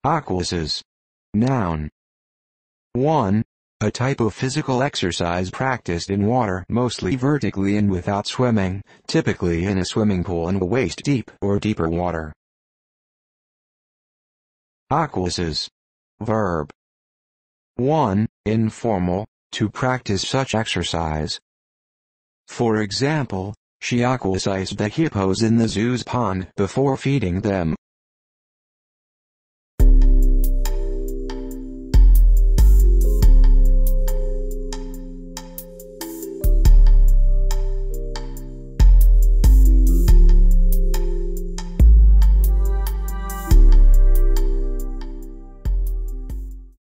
Aquacise. Noun. 1. A type of physical exercise practiced in water, mostly vertically and without swimming, typically in a swimming pool in waist-deep or deeper water. Aquacise. Verb. 1. Informal, to practice such exercise. For example, she aquacised the hippos in the zoo's pond before feeding them.